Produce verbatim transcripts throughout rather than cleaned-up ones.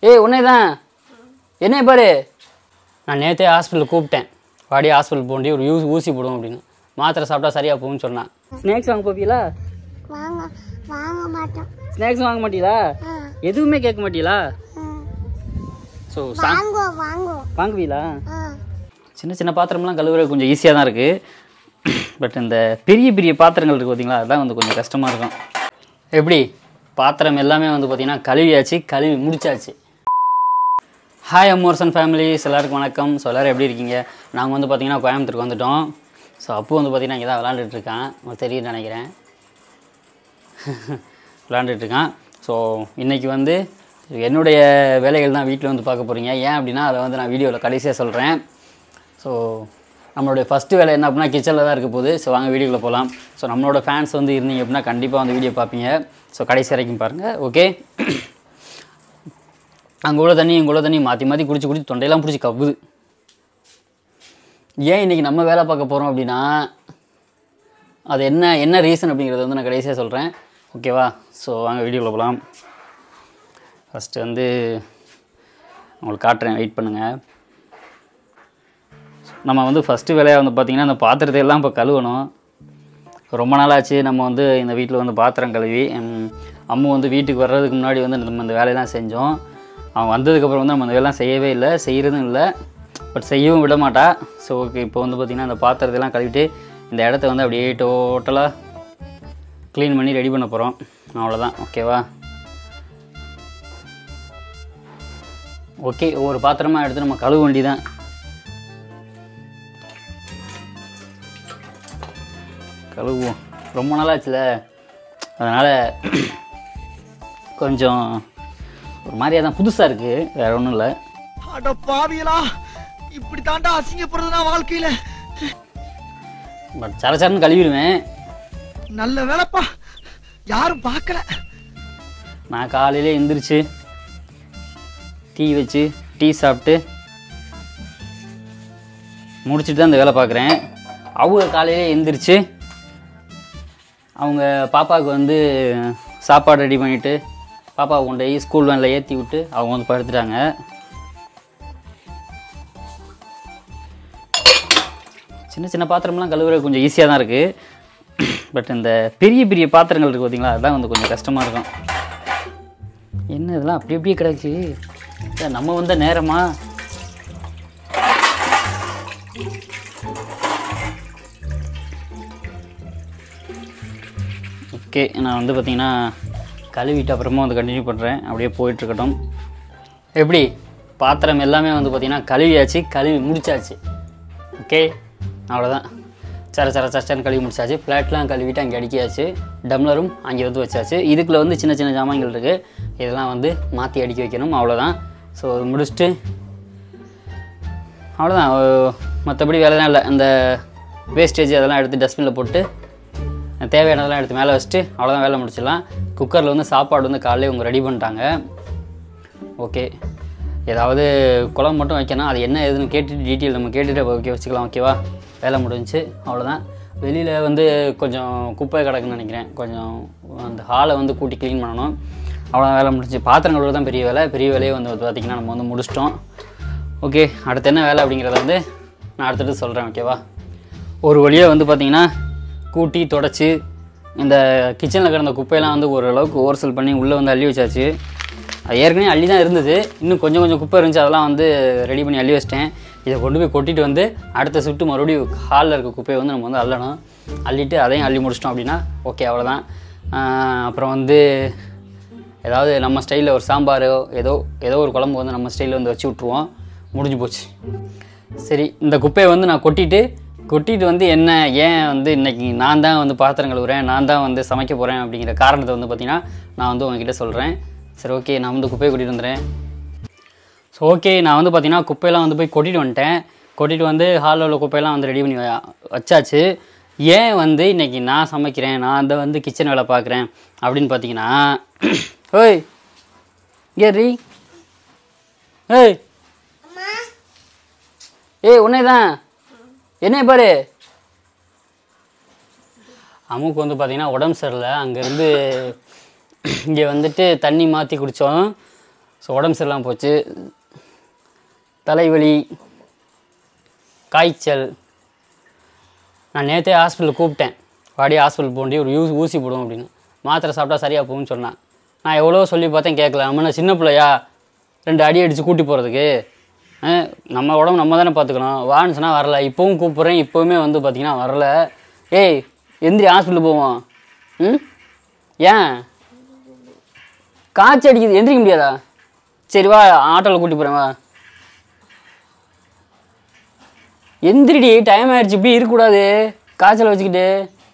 ஏய் உன்னை தான் என்ன பாரு நான் நேற்றே ஹாஸ்பிட்டல் கூப்பிட்டேன் வாடி ஹாஸ்பிட்டல் போண்டி ஒரு யூஸ் ஊசி போடும் அப்படின்னு மாத்திரை சாப்பிட்டா சரியாக போகும்னு சொன்னான் ஸ்நாக்ஸ் வாங்க போப்பீங்களா வாங்க வாங்க மாட்டோம் ஸ்நாக்ஸ் வாங்க மாட்டீங்களா எதுவுமே கேட்க மாட்டீங்களா ஸோ வாங்க வாங்க வாங்குவீங்களா சின்ன சின்ன பாத்திரம்லாம் கழுவுற கொஞ்சம் ஈஸியாக தான் இருக்குது பட் இந்த பெரிய பெரிய பாத்திரங்கள் இருக்குது பார்த்தீங்களா அதுதான் வந்து கொஞ்சம் கஷ்டமாக இருக்கும் எப்படி பாத்திரம் எல்லாமே வந்து பார்த்திங்கன்னா கழுவியாச்சு கழுவி முடிச்சாச்சு ஹாய் அம்மோர்சன் ஃபேமிலிஸ் எல்லாருக்கும் வணக்கம் ஸோ எல்லோரும் எப்படி இருக்கீங்க நாங்கள் வந்து பார்த்திங்கன்னா கோயம்புத்தூருக்கு வந்துவிட்டோம் ஸோ அப்போ வந்து பார்த்திங்கன்னா இங்கே தான் விளாண்டுட்ருக்கான் உங்களுக்கு தெரியும்னு நினைக்கிறேன் விளாண்டுட்ருக்கான் ஸோ இன்றைக்கி வந்து என்னுடைய வேலைகள் தான் வீட்டில் வந்து பார்க்க போகிறீங்க ஏன் அப்படின்னா அதை வந்து நான் வீடியோவில் கடைசியாக சொல்கிறேன் ஸோ நம்மளுடைய ஃபஸ்ட்டு வேலை என்ன அப்படின்னா கிச்சனில் தான் இருக்க போகுது ஸோ வாங்க வீடியோக்குள்ளே போகலாம் ஸோ நம்மளோட ஃபேன்ஸ் வந்து இருந்தீங்க அப்படின்னா கண்டிப்பாக வந்து வீடியோ பார்ப்பீங்க ஸோ கடைசி வரைக்கும் பாருங்கள் ஓகே அங்கே உள்ள தண்ணி இங்கே உள்ள தண்ணி மாற்றி மாற்றி குடிச்சு குடிச்சு தொண்டையெல்லாம் பிடிச்சி கவுது ஏன் இன்றைக்கி நம்ம வேலை பார்க்க போகிறோம் அப்படின்னா அது என்ன என்ன ரீசன் அப்படிங்கிறத வந்து நான் கடைசியாக சொல்கிறேன் ஓகேவா ஸோ வாங்க வீடியோக்குள்ளே போகலாம் ஃபஸ்ட்டு வந்து உங்களுக்கு காட்டுறேன் வெயிட் பண்ணுங்கள் நம்ம வந்து ஃபஸ்ட்டு வேலையாக வந்து பார்த்திங்கன்னா இந்த பாத்திரத்தை எல்லாம் இப்போ கழுவணும் ரொம்ப நாளாச்சு நம்ம வந்து இந்த வீட்டில் வந்து பாத்திரம் கழுவி அம்மு வந்து வீட்டுக்கு வர்றதுக்கு முன்னாடி வந்து நம்ம இந்த வேலையெல்லாம் செஞ்சோம் அவங்க வந்ததுக்கப்புறம் வந்து நம்ம இந்த வேலைலாம் செய்யவே இல்லை செய்கிறதும் இல்லை பட் செய்யவும் விட மாட்டா ஸோ ஓகே இப்போ வந்து பார்த்திங்கன்னா இந்த பாத்திரத்தெல்லாம் கழுவிட்டு இந்த இடத்த வந்து அப்படியே டோட்டலாக க்ளீன் பண்ணி ரெடி பண்ண போகிறோம் அவ்வளோதான் ஓகேவா ஓகே ஒவ்வொரு பாத்திரமாக எடுத்து நம்ம கழுவ வேண்டி தான் கழுவுவோம் ரொம்ப நாளாச்சுல அதனால் கொஞ்சம் ஒரு மாதிரியா தான் புதுசாக இருக்குது வேற ஒன்றும் இல்லை அட பாவியலா இப்படி தாண்டா அசிங்கப்படுறதுனா வாழ்க்கையில் பட் சரச்சரன்னு கழுவிடுவேன் நல்ல வேலைப்பா யாரும் பார்க்கல நான் காலையிலே எந்திரிச்சு டீ வச்சு டீ சாப்பிட்டு முடிச்சுட்டு தான் இந்த வேலை பார்க்குறேன் அவங்க காலையிலே எந்திரிச்சு அவங்க பாப்பாவுக்கு வந்து சாப்பாடு ரெடி பண்ணிவிட்டு பாப்பாவை கொண்டு போய் ஸ்கூல் வேனில் ஏற்றி விட்டு அவங்க வந்து படுத்துட்டாங்க சின்ன சின்ன பாத்திரம்லாம் கழுவுற கொஞ்சம் ஈஸியாக தான் இருக்குது பட் இந்த பெரிய பெரிய பாத்திரங்கள் இருக்குது பார்த்தீங்களா அதுதான் வந்து கொஞ்சம் கஷ்டமாக இருக்கும் என்ன இதெல்லாம் அப்படி அப்படியே கிடக்கு நம்ம வந்த நேரமா ஓகே நான் வந்து பார்த்திங்கன்னா கழுவிட்டு அப்புறமா வந்து கண்டினியூ பண்ணுறேன் அப்படியே போயிட்டுருக்கட்டும் எப்படி பாத்திரம் எல்லாமே வந்து பார்த்திங்கன்னா கழுவியாச்சு கழுவி முடிச்சாச்சு ஓகே அவ்வளோதான் சர சர சரன்னு கழுவி முடிச்சாச்சு பிளேட்லாம் கழுவிட்டு அங்கே அடிக்காச்சு டம்ளரும் அங்கே வந்து வச்சாச்சு இதுக்குள்ளே வந்து சின்ன சின்ன ஜாமான்கள் இருக்குது இதெல்லாம் வந்து மாற்றி அடிக்க வைக்கணும் அவ்வளோதான் ஸோ முடிச்சுட்டு அவ்வளோதான் மற்றபடி வேலைலாம் இல்லை இந்த வேஸ்டேஜ் அதெல்லாம் எடுத்து டஸ்ட்பினில் போட்டு தேவையானதெல்லாம் எடுத்து மேலே வச்சுட்டு அவ்வளோதான் வேலை முடிச்சிடலாம் குக்கரில் வந்து சாப்பாடு வந்து காலையில் இவங்க ரெடி பண்ணிட்டாங்க ஓகே ஏதாவது குழம்பு மட்டும் வைக்கணும் அது என்ன ஏதுன்னு கேட்டுட்டு டீட்டெயில் நம்ம கேட்டுட்டு ஓகே வச்சுக்கலாம் ஓகேவா வேலை முடிஞ்சிச்சு அவ்வளோதான் வெளியில் வந்து கொஞ்சம் குப்பை கிடக்குன்னு நினைக்கிறேன் கொஞ்சம் அந்த ஹாலை வந்து கூட்டி க்ளீன் பண்ணணும் அவ்வளோ வேலை முடிஞ்சு பாத்திரம் கழுவுறது தான் பெரிய வேலை பெரிய வேலையை வந்து பார்த்திங்கன்னா நம்ம வந்து முடிச்சிட்டோம் ஓகே அடுத்து என்ன வேலை அப்படிங்கிறத வந்து நான் அடுத்தது சொல்கிறேன் ஓகேவா ஒரு வழியாக வந்து பார்த்திங்கன்னா கூட்டி தொடச்சி இந்த கிச்சனில் கிடந்த குப்பையெல்லாம் வந்து ஓரளவுக்கு ஓவர்சல் பண்ணி உள்ளே வந்து அள்ளி வச்சாச்சு அது ஏற்கனவே அள்ளி தான் இருந்தது இன்னும் கொஞ்சம் கொஞ்சம் குப்பை இருந்துச்சு அதெல்லாம் வந்து ரெடி பண்ணி அள்ளி வச்சிட்டேன் இதை கொண்டு போய் கொட்டிட்டு வந்து அடுத்த சுட்டு மறுபடியும் ஹாலில் இருக்க குப்பையை வந்து நம்ம வந்து அள்ளணும் அள்ளிட்டு அதையும் அள்ளி முடிச்சிட்டோம் அப்படின்னா ஓகே அவ்வளோதான் அப்புறம் வந்து ஏதாவது நம்ம ஸ்டைலில் ஒரு சாம்பாரோ ஏதோ ஏதோ ஒரு குழம்பு வந்து நம்ம ஸ்டைலில் வந்து வச்சு விட்ருவோம் முடிஞ்சு போச்சு சரி இந்த குப்பையை வந்து நான் கொட்டிட்டு கொட்டிட்டு வந்து என்ன ஏன் வந்து இன்றைக்கி நான் தான் வந்து பாத்திரம் கழுவுறேன் நான் தான் வந்து சமைக்க போகிறேன் அப்படிங்கிற காரணத்தை வந்து பார்த்திங்கன்னா நான் வந்து உங்ககிட்ட சொல்கிறேன் சரி ஓகே நான் வந்து குப்பையை கொட்டிட்டு வந்துடுறேன் ஸோ ஓகே நான் வந்து பார்த்திங்கன்னா குப்பையெல்லாம் வந்து போய் கொட்டிட்டு வந்துட்டேன் கொட்டிட்டு வந்து ஹாலில் உள்ள குப்பையெல்லாம் வந்து ரெடி பண்ணி வச்சாச்சு ஏன் வந்து இன்றைக்கி நான் சமைக்கிறேன் நான் அந்த வந்து கிச்சன் வேலை பார்க்குறேன் அப்படின்னு பார்த்தீங்கன்னா ஓய் ஏறி ஏய் ஏய் உன்னை தான் என்ன பாரு அம்முக்கு வந்து பார்த்திங்கன்னா உடம்பு சரியில்லை அங்கேருந்து இங்கே வந்துட்டு தண்ணி மாற்றி குடித்தோம் ஸோ உடம்பு சரியில்லாமல் போச்சு. தலைவலி, காய்ச்சல். நான் நேற்றே ஹாஸ்பிட்டலுக்கு கூப்பிட்டேன், வாடி ஹாஸ்பிட்டல் போண்டி ஒரு யூஸ் ஊசி போடும் அப்படின்னு. மாத்திரை சாப்பிட்டா சரியாக போகும்னு சொன்னான். நான் எவ்வளோ சொல்லி பார்த்தேன் கேட்கல. நம்ம சின்ன பிள்ளையா ரெண்டு அடி அடித்து கூட்டி போகிறதுக்கு? நம்ம உடம்பு நம்ம தானே பார்த்துக்கணும். வான்னு சொன்னால் வரல. இப்போவும் கூப்பிட்றேன், இப்போவுமே வந்து பார்த்திங்கன்னா வரல. ஏய் எந்திரி, ஹாஸ்பிட்டல் போவோம். ம் ஏன் காய்ச்சி அடிக்குது, எந்திரிக்க முடியாதா? சரி வா, ஆட்டோவில் கூட்டி போகிறேன் வா. எந்திரிடி, டைம் ஆயிடுச்சு. இப்படி இருக்கக்கூடாது காய்ச்சல் வச்சுக்கிட்டு.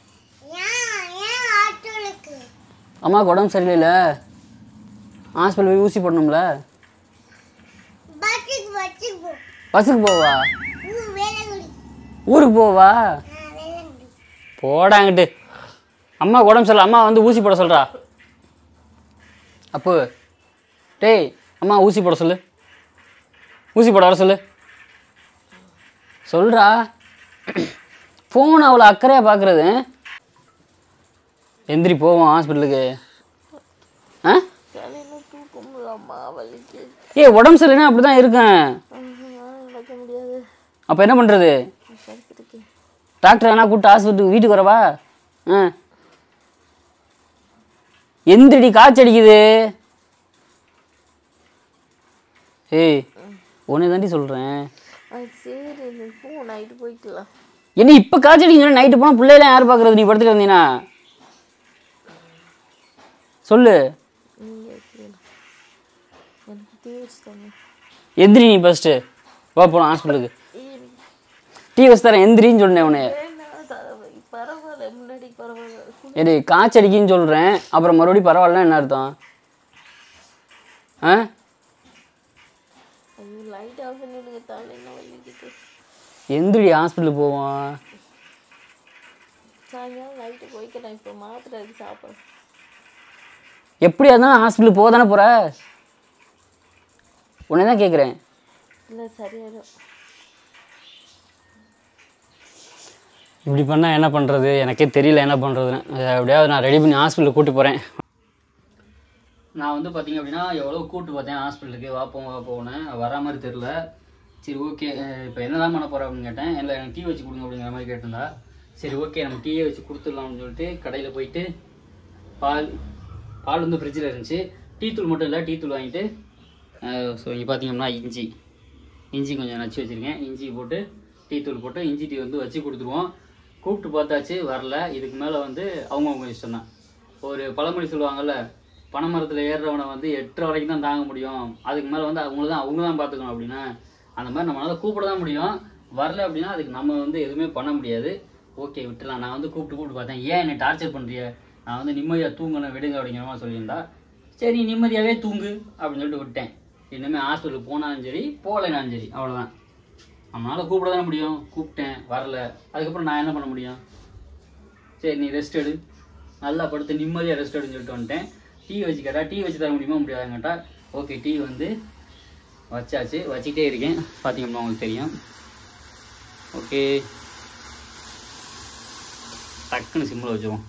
அம்மாவுக்கு உடம்பு சரியில்லைல்ல, ஹாஸ்பிட்டல் போய் ஊசி போடணும்ல. பஸ்ஸுக்கு போவா? ஊருக்கு போவா? போடாங்கிட்டு. அம்மா உடம்பு சரியில்லை, அம்மா வந்து ஊசி போட சொல்கிறா. அப்போ டேய் அம்மா ஊசி போட சொல்லு, ஊசி போட வர சொல்லு சொல்கிறா. ஃபோன் அவ்வளோ அக்கறையாக பார்க்குறது. எந்திரி போவோம் ஹாஸ்பிட்டலுக்கு. ஆ ஏ உடம்பு சரியில்லைன்னா அப்படி தான் இருக்கேன். அப்போ என்ன பண்ணுறது? டாக்டர் வேணா கூப்பிட்டு ஹாஸ்பிட்டலுக்கு வீட்டுக்கு வரவா? ஆ எந்திரிடி, காய்ச்சி அடிக்குது. ஏய் உன்னை தாண்டி சொல்கிறேன். என்ன இப்போ காய்ச்சி அடிக்க நைட்டு போனால் பிள்ளைலாம் யார் பார்க்குறது? நீ படுத்துட்டு வந்தீங்கன்னா சொல்லு. எந்திரி நீ ஃபஸ்ட்டு வா போகலாம் ஹாஸ்பிட்டலுக்கு. டீ வச்சு தரேன், எந்திரின்னு சொன்னேன் உன்னை. ஏடி காய்ச்சி அடிக்கின்னு சொல்கிறேன், அப்புறம் மறுபடியும் பரவாயில்லன்னா என்ன அர்த்தம்? ஆ எந்திரி, ஹாஸ்பிட்டலுக்கு போவோம். எப்படியா இருந்தாலும் ஹாஸ்பிட்டலுக்கு போக தானே போகிற? உன்னை தான் கேட்குறேன். இப்படி பண்ணால் என்ன பண்ணுறது? எனக்கே தெரியல என்ன பண்ணுறதுன்னு. எப்படியாவது நான் ரெடி பண்ணி ஹாஸ்பிட்டலுக்கு கூப்பிட்டு போகிறேன். நான் வந்து பார்த்திங்க அப்படின்னா எவ்வளோ கூப்பிட்டு பார்த்தேன் ஹாஸ்பிட்டலுக்கு. வா போவோம் வா போனேன், வரா மாதிரி தெரில. சரி ஓகே, இப்போ என்ன தான் பண்ண போகிறேன் அப்படின்னு கேட்டேன். இல்லை எனக்கு டீ வச்சு கொடுங்க அப்படிங்கிற மாதிரி கேட்டிருந்தா. சரி ஓகே நம்ம டீயை வச்சு கொடுத்துடலாம்னு சொல்லிட்டு கடையில் போயிட்டு பால் பால் வந்து ஃப்ரிட்ஜில் இருந்துச்சு. டீ தூள் மட்டும் இல்லை, டீ தூள் வாங்கிட்டு ஸோ இங்கே பார்த்தீங்கன்னா இஞ்சி இஞ்சி கொஞ்சம் நச்சு வச்சுருக்கேன். இஞ்சி போட்டு டீ தூள் போட்டு இஞ்சி டீ வந்து வச்சு கொடுத்துருவோம். கூப்பிட்டு பார்த்தாச்சு, வரல. இதுக்கு மேலே வந்து அவங்கவுங்க இஷ்டம் தான். ஒரு பழமொழி சொல்லுவாங்கள்ல, பனை மரத்தில் ஏறுறவனை வந்து எட்டரை வரைக்கும் தான் தாங்க முடியும், அதுக்கு மேலே வந்து அவங்கள தான் அவங்க தான் பார்த்துக்கணும் அப்படின்னா, அந்த மாதிரி நம்மளால் கூப்பிட தான் முடியும். வரல அப்படின்னா அதுக்கு நம்ம வந்து எதுவுமே பண்ண முடியாது. ஓகே விட்டுலாம். நான் வந்து கூப்பிட்டு கூப்பிட்டு பார்த்தேன். ஏன் என்னை டார்ச்சர் பண்ணுறிய? நான் வந்து நிம்மதியாக தூங்கணும் விடுங்க அப்படிங்கிற மாதிரி சொல்லியிருந்தா, சரி நிம்மதியாகவே தூங்கு அப்படின்னு சொல்லிட்டு விட்டேன். இனிமேல் ஹாஸ்பிட்டலுக்கு போனாலும் சரி போகலைனாலும் சரி அவ்வளோதான். நம்மளால் கூப்பிட தானே முடியும். கூப்பிட்டேன் வரல, அதுக்கப்புறம் நான் என்ன பண்ண முடியும்? சரி நீ ரெஸ்ட் எடு, நல்லா படுத்து நிம்மதியாக ரெஸ்ட் எடுன்னு சொல்லிட்டு வந்துட்டேன். டீ வச்சு கேட்டால் டீ வச்சு தர முடியுமா முடியாதுன்னு கேட்டால் ஓகே டீ வந்து வச்சாச்சு, வச்சுக்கிட்டே இருக்கேன். பார்த்தீங்கன்னா உங்களுக்கு தெரியும். ஓகே டக்குன்னு சிம்மில் வச்சுருவோம்.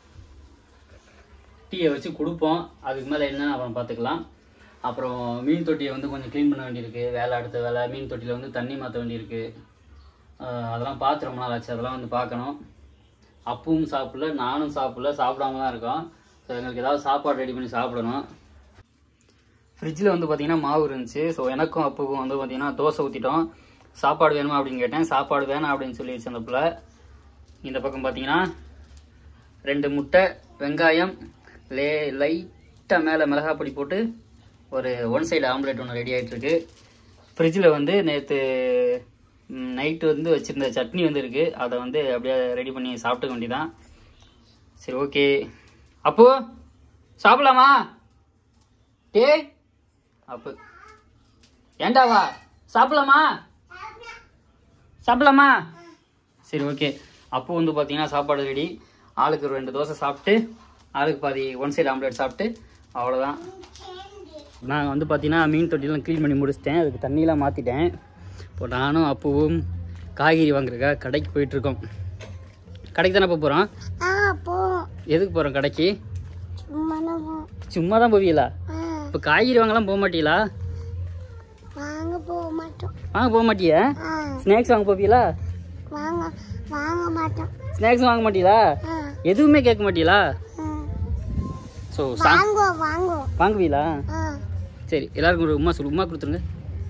டீயை வச்சு கொடுப்போம். அதுக்கு மேலே என்னென்னு அப்புறம் பார்த்துக்கலாம். அப்புறம் மீன் தொட்டியை வந்து கொஞ்சம் க்ளீன் பண்ண வேண்டியிருக்கு. வேலை அடுத்த வேலை. மீன் தொட்டியில் வந்து தண்ணி மாற்ற வேண்டியிருக்கு. அதெல்லாம் பார்த்து ரொம்ப நாள் ஆச்சு, அதெல்லாம் வந்து பார்க்கணும். அப்பவும் சாப்பிடல, நானும் சாப்பிடல, சாப்பிடாம தான் இருக்கோம். ஸோ எங்களுக்கு ஏதாவது சாப்பாடு ரெடி பண்ணி சாப்பிடணும். ஃப்ரிட்ஜில் வந்து பார்த்திங்கன்னா மாவு இருந்துச்சு. ஸோ எனக்கும் அப்புக்கும் வந்து பார்த்திங்கன்னா தோசை ஊற்றிட்டோம். சாப்பாடு வேணுமா அப்படின்னு கேட்டேன். சாப்பாடு வேணாம் அப்படின்னு சொல்லிடுச்சு அந்த பிள்ளை. இந்த பக்கம் பார்த்திங்கன்னா ரெண்டு முட்டை, வெங்காயம், லே லைட்டாக மேலே மிளகாய் பொடி போட்டு ஒரு ஒன் சைடு ஆம்லேட் ஒன்று ரெடி ஆகிட்டுருக்கு. ஃப்ரிட்ஜில் வந்து நேற்று நைட்டு வந்து வச்சுருந்த சட்னி வந்து இருக்குது. அதை வந்து அப்படியே ரெடி பண்ணி சாப்பிட்டுக்க வேண்டியதான். சரி ஓகே. அப்போ சாப்பிடலாமா? டே அப்போ ஏண்டாவா சாப்பிடலாமா? சாப்பிடலாமா? சரி ஓகே. அப்போ வந்து பார்த்தீங்கன்னா சாப்பாடு ரெடி. ஆளுக்கு ஒரு ரெண்டு தோசை சாப்பிட்டு, ஆளுக்கு பாதி ஒன் சைடு ஆம்லேட் சாப்பிட்டு அவ்வளோதான். நான் வந்து பார்த்தீங்கன்னா மீன் தொட்டிலாம் க்ளீன் பண்ணி முடிச்சிட்டேன். அதுக்கு தண்ணியெலாம் மாற்றிட்டேன். இப்போ நானும் அப்பவும் காய்கறி வாங்குறதுக்காக கடைக்கு போயிட்டுருக்கோம். கடைக்கு தானே போக போகிறோம்? எதுக்கு போகிறோம் கடைக்கு? சும்மா தான் போவீங்களா? இப்போ காய்கறி வாங்கலாம் போக மாட்டீங்களா? வாங்க போக மாட்டோம். வாங்க போக மாட்டியா? ஸ்நாக்ஸ் வாங்க போவீங்களா? வாங்க வாங்க மாட்டோம். ஸ்நாக்ஸ் வாங்க மாட்டீங்களா? எதுவுமே கேட்க மாட்டீங்களா? ஸோ வாங்க வாங்க வாங்குவீங்களா? சரி, எல்லாருக்கும் ஒரு உமா சொல்லு, உமா கொடுத்துருங்க.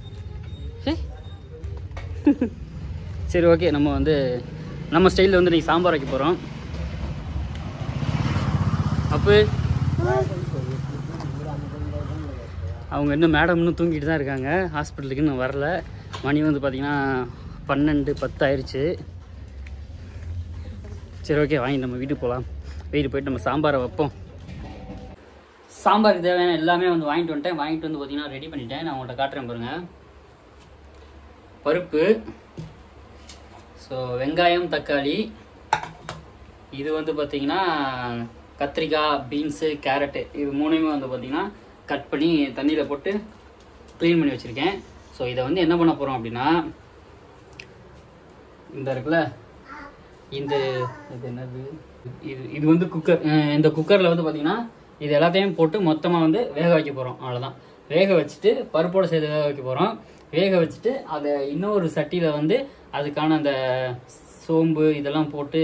சரி, ஓகே. நம்ம வந்து நம்ம ஸ்டைலில் வந்து இன்றைக்கி சாம்பார் வைக்க போகிறோம். அப்போ அவங்க இன்னும் மேடம் இன்னும் தூங்கிட்டு தான் இருக்காங்க. ஹாஸ்பிட்டலுக்கு இன்னும் வரல. மணி வந்து பார்த்திங்கன்னா பன்னெண்டு பத்து ஆயிடுச்சு. சரி, ஓகே, வாங்கி நம்ம வீட்டுக்கு போகலாம். வீட்டுக்கு போயிட்டு நம்ம சாம்பாரை வைப்போம். சாம்பாருக்கு தேவையான எல்லாமே வந்து வாங்கிட்டு வந்துட்டேன். வாங்கிட்டு வந்து பார்த்திங்கன்னா ரெடி பண்ணிட்டேன். நான் உங்கள்கிட்ட காட்டுறேன் பாருங்கள். பருப்பு, ஸோ வெங்காயம், தக்காளி, இது வந்து பார்த்திங்கன்னா கத்திரிக்காய், பீன்ஸு, கேரட்டு, இது மூணுமே வந்து பார்த்திங்கன்னா கட் பண்ணி தண்ணியில் போட்டு க்ளீன் பண்ணி வச்சுருக்கேன். ஸோ இதை வந்து என்ன பண்ண போகிறோம் அப்படின்னா, இந்த இருக்குல்ல, இந்த இது என்னது, இது இது வந்து குக்கர். இந்த குக்கரில் வந்து பார்த்திங்கன்னா இது எல்லாத்தையும் போட்டு மொத்தமாக வந்து வேக வைக்க போகிறோம். அவ்வளோதான். வேக வச்சுட்டு பருப்போடு சேர்த்து வேக வைக்க போகிறோம். வேக வச்சுட்டு அதை இன்னொரு சட்டியில் வந்து அதுக்கான அந்த சோம்பு இதெல்லாம் போட்டு,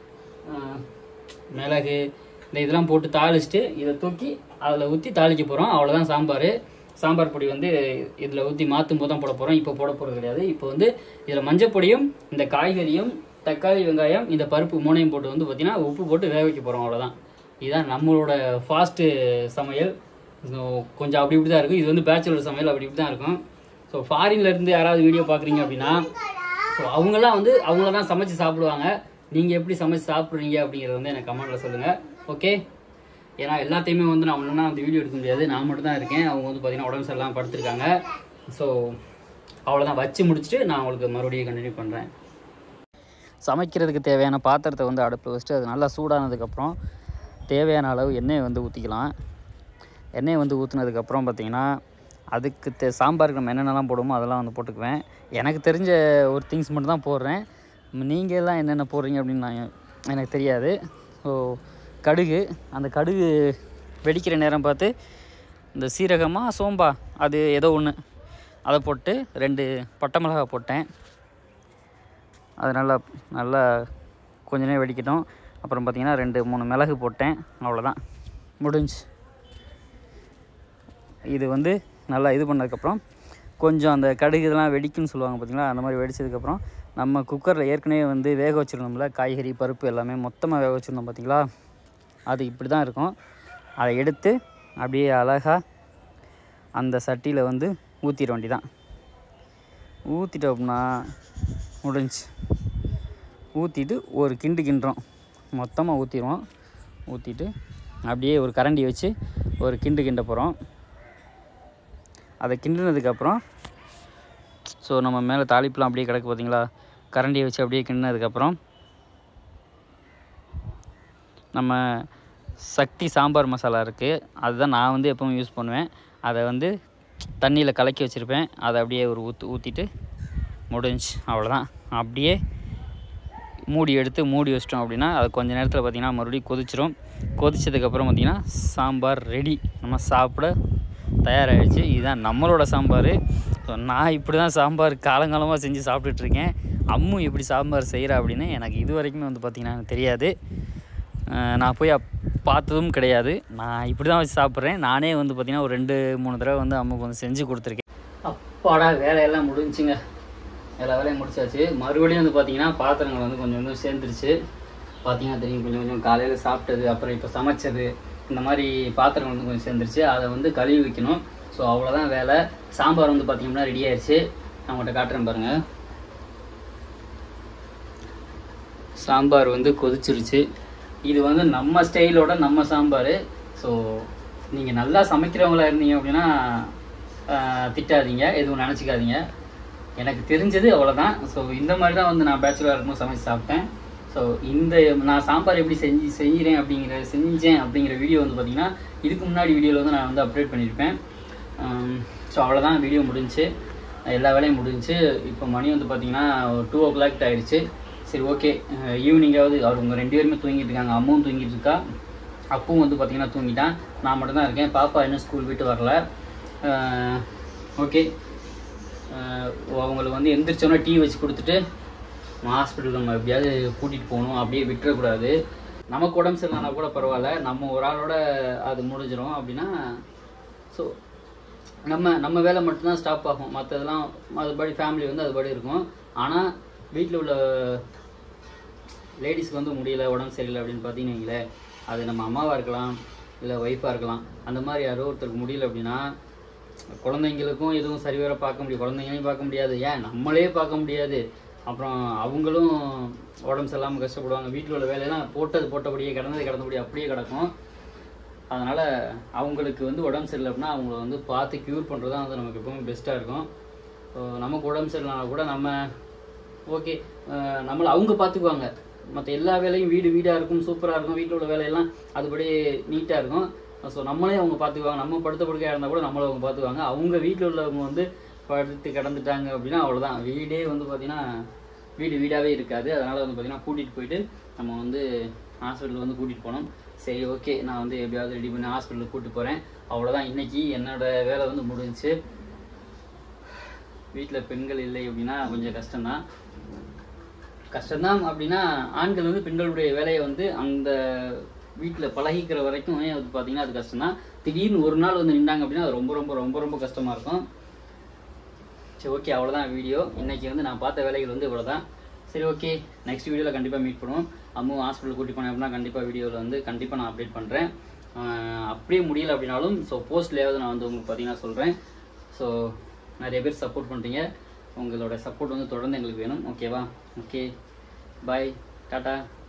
மிளகு, இந்த இதெல்லாம் போட்டு தாளிச்சுட்டு இதை தூக்கி அதில் ஊற்றி தாளிக்க போகிறோம். அவ்வளோதான் சாம்பார். சாம்பார் பொடி வந்து இதில் ஊற்றி மாற்றும் போது தான் போட போகிறோம். இப்போ போட போகிறது கிடையாது. இப்போ வந்து இதில் மஞ்சள் பொடியும் இந்த காய்கறியும் தக்காளி, வெங்காயம், இந்த பருப்பு மூணையும் போட்டு வந்து பார்த்திங்கன்னா உப்பு போட்டு வேக வைக்க போகிறோம். அவ்வளோதான். இதுதான் நம்மளோட ஃபாஸ்ட்டு சமையல். கொஞ்சம் அப்படி இப்படி தான் இருக்கும். இது வந்து பேச்சுலர் சமையல், அப்படி இப்படி தான் இருக்கும். ஸோ ஃபாரின்லேருந்து யாராவது வீடியோ பார்க்குறீங்க அப்படின்னா, ஸோ அவங்களாம் வந்து அவங்கள தான் சமைச்சு சாப்பிடுவாங்க. நீங்கள் எப்படி சமைச்சு சாப்பிட்றீங்க அப்படிங்கிறத வந்து எனக்கு கமெண்ட்டில் சொல்லுங்கள். ஓகே? ஏன்னா எல்லாத்தையுமே வந்து நான் ஒன்றுனா அந்த வீடியோ எடுக்க முடியாது. நான் மட்டும் தான் இருக்கேன். அவங்க வந்து பார்த்திங்கன்னா உடம்பு சரியில்லாமல் படுத்துருக்காங்க. ஸோ அவ்வளோதான். வச்சு முடிச்சுட்டு நான் உங்களுக்கு மறுபடியும் கண்டினியூ பண்ணுறேன். சமைக்கிறதுக்கு தேவையான பாத்திரத்தை வந்து அடுப்பில் வச்சுட்டு அது நல்லா சூடானதுக்கப்புறம் தேவையான அளவு எண்ணெயை வந்து ஊற்றிக்கலாம். எண்ணெயை வந்து ஊற்றுனதுக்கப்புறம் பார்த்திங்கன்னா அதுக்கு தே சாம்பாருக்கு நம்ம என்னென்னலாம் போடுவோமோ அதெல்லாம் வந்து போட்டுக்குவேன். எனக்கு தெரிஞ்ச ஒரு திங்ஸ் மட்டும் தான் போடுறேன். நீங்கள் எல்லாம் என்னென்ன போடுறீங்க அப்படின்னு நான் எனக்கு தெரியாது. ஸோ கடுகு, அந்த கடுகு வெடிக்கிற நேரம் பார்த்து இந்த சீரகமாக சோம்பா அது ஏதோ ஒன்று அதை போட்டு ரெண்டு பட்டை மிளகா போட்டேன். அது நல்லா நல்லா கொஞ்ச நேரம் வெடிக்கட்டும். அப்புறம் பார்த்திங்கன்னா ரெண்டு மூணு மிளகு போட்டேன். அவ்வளோதான், முடிஞ்சு. இது வந்து நல்லா இது பண்ணதுக்கப்புறம் கொஞ்சம் அந்த கடுகு இதெல்லாம் வெடிக்குன்னு சொல்லுவாங்க பார்த்திங்களா, அந்த மாதிரி வெடிச்சதுக்கப்புறம் நம்ம குக்கரில் ஏற்கனவே வந்து வேக வச்சுருந்தோம்ல, காய்கறி பருப்பு எல்லாமே மொத்தமாக வேக வச்சுருந்தோம் பார்த்திங்களா, அது இப்படி தான் இருக்கும். அதை எடுத்து அப்படியே அழகாக அந்த சட்டியில் வந்து ஊற்றிட வேண்டிதான். ஊற்றிட்டோம்னா முடிஞ்சு. ஊற்றிட்டு ஒரு கிண்டு கிண்டுறோம், மொத்தமாக ஊற்றிடுவோம். ஊற்றிட்டு அப்படியே ஒரு கரண்டி வச்சு ஒரு கிண்டு கிண்ட போகிறோம். அதை கிண்டினதுக்கப்புறம் ஸோ நம்ம மேலே தாளிப்புலாம் அப்படியே கிடக்கு பார்த்திங்களா, கரண்டியை வச்சு அப்படியே கிண்டினதுக்கப்புறம் நம்ம சக்தி சாம்பார் மசாலா இருக்குது, அதுதான் நான் வந்து எப்பவும் யூஸ் பண்ணுவேன். அதை வந்து தண்ணியில் கலக்கி வச்சுருப்பேன். அதை அப்படியே ஒரு ஊற்று ஊற்றிட்டு முடிஞ்சு. அவ்வளோதான். அப்படியே மூடி எடுத்து மூடி வச்சிட்டோம் அப்படின்னா அது கொஞ்சம் நேரத்தில் பார்த்திங்கன்னா மறுபடியும் கொதிச்சிரும். கொதிச்சதுக்கப்புறம் பார்த்திங்கன்னா சாம்பார் ரெடி, நம்ம சாப்பிட தயாராகிடுச்சு. இதுதான் நம்மளோட சாம்பார். ஸோ நான் இப்படி தான் சாம்பார் காலங்காலமாக செஞ்சு சாப்பிட்டுட்ருக்கேன். அம்மு எப்படி சாம்பார் செய்கிறா அப்படின்னு எனக்கு இது வரைக்குமே வந்து பார்த்திங்கன்னா எனக்கு தெரியாது. நான் போய் பார்த்ததும் கிடையாது. நான் இப்படி தான் வச்சு சாப்பிட்றேன். நானே வந்து பார்த்திங்கன்னா ஒரு ரெண்டு மூணு தடவை வந்து அம்முக்கு வந்து செஞ்சு கொடுத்துருக்கேன். அப்பாடா, வேலையெல்லாம் முடிஞ்சுங்க. எல்லா வேலையும் முடிச்சாச்சு. மறுபடியும் வந்து பார்த்திங்கன்னா பாத்திரங்கள் வந்து கொஞ்சம் கொஞ்சம் சேர்ந்துருச்சு. பார்த்திங்கன்னா தெரியும், கொஞ்சம் கொஞ்சம் காலையில் சாப்பிட்டது, அப்புறம் இப்போ சமைச்சது, இந்த மாதிரி பாத்திரங்கள் வந்து கொஞ்சம் சேர்ந்துருச்சு. அதை வந்து கழுவி வைக்கணும். ஸோ அவ்வளோதான் வேலை. சாம்பார் வந்து பார்த்திங்கன்னா ரெடி ஆயிடுச்சு. நான் உங்கள்கிட்ட காட்டுறேன் பாருங்கள். சாம்பார் வந்து கொதிச்சிருச்சு. இது வந்து நம்ம ஸ்டைலோட நம்ம சாம்பார். ஸோ நீங்கள் நல்லா சமைக்கிறவங்களா இருந்தீங்க அப்படின்னா திட்டாதீங்க, எதுவும் நினச்சிக்காதீங்க. எனக்கு தெரிஞ்சது அவ்வளோதான். ஸோ இந்த மாதிரி தான் வந்து நான் பேச்சுலராக இருக்கும்போது சமைச்சு சாப்பிட்டேன். ஸோ இந்த நான் சாம்பார் எப்படி செஞ்சு செய்கிறேன் அப்படிங்கிற செஞ்சேன் அப்படிங்கிற வீடியோ வந்து பார்த்திங்கன்னா இதுக்கு முன்னாடி வீடியோவில் வந்து நான் வந்து அப்டேட் பண்ணியிருப்பேன். ஸோ அவ்வளோதான், வீடியோ முடிஞ்சு, எல்லா வேலையும் முடிஞ்சு. இப்போ மணி வந்து பார்த்திங்கன்னா டூ ஓ கிளாக் ஆகிடுச்சு. சரி, ஓகே, ஈவினிங்காவது அவர் உங்கள் ரெண்டு பேருமே தூங்கிட்டு இருக்காங்க. அம்மாவும் தூங்கிட்டு இருக்கா, அப்பவும் வந்து பார்த்திங்கன்னா தூங்கிட்டான். நான் மட்டும்தான் இருக்கேன். பாப்பா இன்னும் ஸ்கூல் விட்டு வரல. ஓகே, அவங்களுக்கு வந்து எந்திரிச்சோன்னா டீ வச்சு கொடுத்துட்டு ஹாஸ்பிட்டல் நம்ம எப்படியாவது கூட்டிகிட்டு போகணும். அப்படியே விட்டுறக்கூடாது. நமக்கு உடம்பு சரியில்லைனா கூட பரவாயில்ல, நம்ம ஒரு ஆளோட அது முடிஞ்சிடும் அப்படின்னா. ஸோ நம்ம நம்ம வேலை மட்டும்தான் ஸ்டாப் ஆகும், மற்றதெல்லாம் அதுபடி ஃபேமிலி வந்து அதுபடி இருக்கும். ஆனால் வீட்டில் உள்ள லேடிஸ்க்கு வந்து முடியல, உடம்பு சரியில்லை அப்படின்னு பார்த்தீங்கன்னு வைங்களேன், அது நம்ம அம்மாவாக இருக்கலாம், இல்லை ஒய்ஃபாக இருக்கலாம். அந்த மாதிரி யாரோ ஒருத்தருக்கு முடியல அப்படின்னா குழந்தைங்களுக்கும் எதுவும் சரிவர பார்க்க முடியும், குழந்தைங்களையும் பார்க்க முடியாது, ஏன் நம்மளே பார்க்க முடியாது. அப்புறம் அவங்களும் உடம்பு சரியில்லாமல் கஷ்டப்படுவாங்க. வீட்டில் உள்ள வேலையெல்லாம் போட்டது போட்டபடியே கிடந்தது கிடந்தபடியே அப்படியே கிடக்கும். அதனால் அவங்களுக்கு வந்து உடம்பு சரியில்லை அப்படின்னா அவங்கள வந்து பார்த்து க்யூர் பண்ணுறது தான் வந்து நமக்கு எப்பவுமே பெஸ்ட்டாக இருக்கும். நமக்கு உடம்பு சரியில்லைனா கூட நம்ம ஓகே நம்மளை அவங்க பார்த்துக்குவாங்க. மற்ற எல்லா வேலையும் வீடு வீடாக இருக்கும், சூப்பராக இருக்கும், வீட்டில் உள்ள வேலையெல்லாம் அதுபடி நீட்டாக இருக்கும். ஸோ நம்மளே அவங்க பார்த்துக்குவாங்க. நம்ம படுத்த படுக்கையாக இருந்தால் கூட நம்மளை அவங்க பார்த்துக்குவாங்க. அவங்க வீட்டில் உள்ளவங்க வந்து படுத்து கிடந்துட்டாங்க அப்படின்னா அவ்வளோதான், வீடே வந்து பார்த்திங்கன்னா வீடு வீடாகவே இருக்காது. அதனால் வந்து பார்த்திங்கன்னா கூட்டிகிட்டு போயிட்டு நம்ம வந்து ஹாஸ்பிட்டலுக்கு வந்து கூட்டிகிட்டு போனோம். சரி ஓகே, நான் வந்து எப்படியாவது ரெடி பண்ணி ஹாஸ்பிட்டலுக்கு கூப்பிட்டு போகிறேன். அவ்வளோதான், இன்றைக்கி என்னோடய வேலை வந்து முடிஞ்சிச்சு. வீட்டில் பெண்கள் இல்லை அப்படின்னா கொஞ்சம் கஷ்டம்தான். கஷ்டம்தான் அப்படின்னா ஆண்கள் வந்து பெண்களுடைய வேலையை வந்து அந்த வீட்டில் பழகிக்கிற வரைக்கும் அது பார்த்தீங்கன்னா அது கஷ்டம்தான். திடீர்னு ஒரு நாள் வந்து நின்றாங்க அப்படின்னா அது ரொம்ப ரொம்ப ரொம்ப ரொம்ப கஷ்டமாக இருக்கும். சரி ஓகே, அவ்வளோதான் வீடியோ. இன்றைக்கி வந்து நான் பார்த்த வேலைகள் வந்து இவ்வளோ தான். சரி ஓகே, நெக்ஸ்ட் வீடியோவில் கண்டிப்பாக மீட் பண்ணுவோம். அம்மாவும் ஹாஸ்பிட்டல் கூட்டி போனேன் அப்படின்னா கண்டிப்பாக வீடியோவில் வந்து கண்டிப்பாக நான் அப்டேட் பண்ணுறேன். அப்படியே முடியல அப்படின்னாலும் ஸோ போஸ்ட்லேயாவது நான் வந்து உங்களுக்கு பார்த்தீங்கன்னா சொல்கிறேன். ஸோ நிறைய பேர் சப்போர்ட் பண்ணுறீங்க, உங்களோட சப்போர்ட் வந்து தொடர்ந்து எங்களுக்கு வேணும். ஓகேவா? Okay, bye, tata.